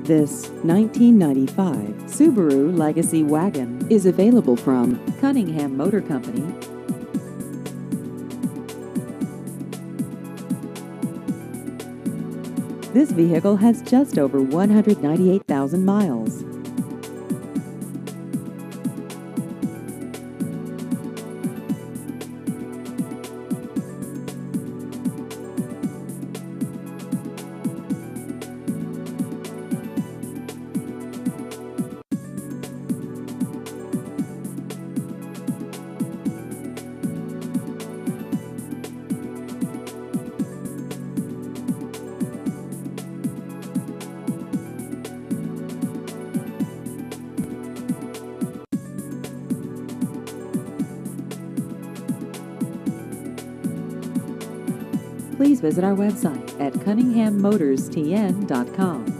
This 1995 Subaru Legacy Wagon is available from Cunningham Motor Company. This vehicle has just over 198,000 miles. Please visit our website at cunninghammotorstn.com.